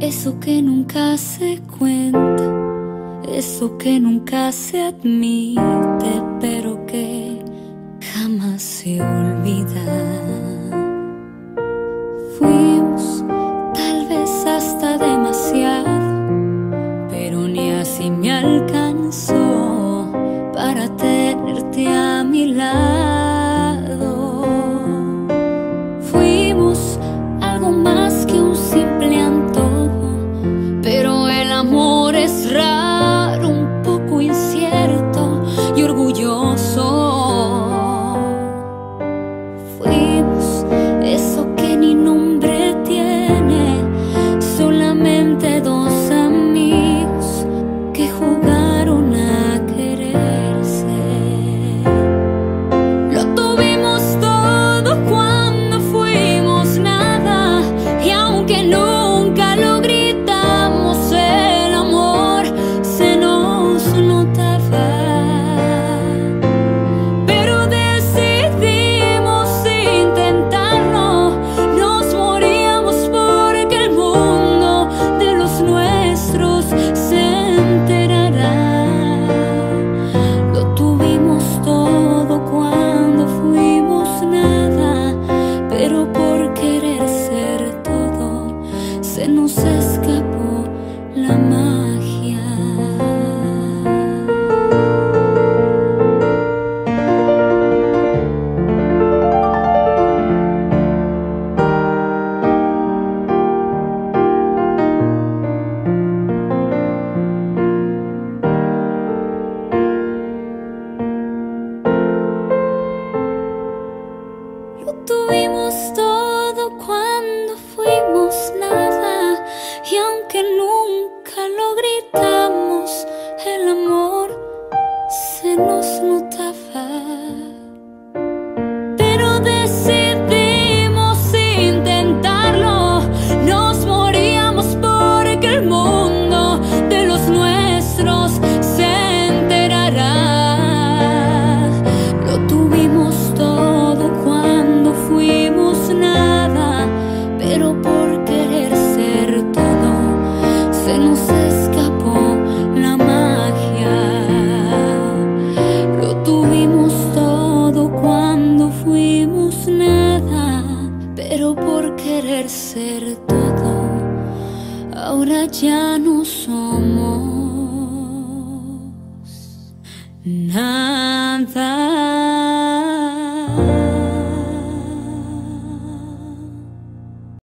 Eso que nunca se cuenta, eso que nunca se admite, pero que jamás se olvida. Fuimos tal vez hasta demasiado, pero ni así me alcanzó para tenerte a mi lado. Fuimos algo más que un simple antojo, pero el amor es raro, un poco incierto y orgulloso. Fuimos eso que ni nombre tiene, solamente dos amigos que jugaron a quererse. Lo tuvimos todo cuando fuimos nada, y aunque nunca lo gritamos, el amor se nos notaba. Pero decidimos intentarlo, nos moríamos porque el mundo de los nuestros se enterará. Lo tuvimos todo cuando fuimos nada, pero por querer ser todo se nos escapó la magia. Lo tuvimos todo cuando fuimos nada, y aunque nunca lo gritamos, el amor se nos notaba. Pero decidimos intentarlo, nos moríamos porque el mundo de los nuestros se enterará. Lo tuvimos todo cuando fuimos nada, pero por querer ser todo se nos escapó la magia. Lo tuvimos todo cuando fuimos nada, pero por querer ser todo, ahora ya no somos nada.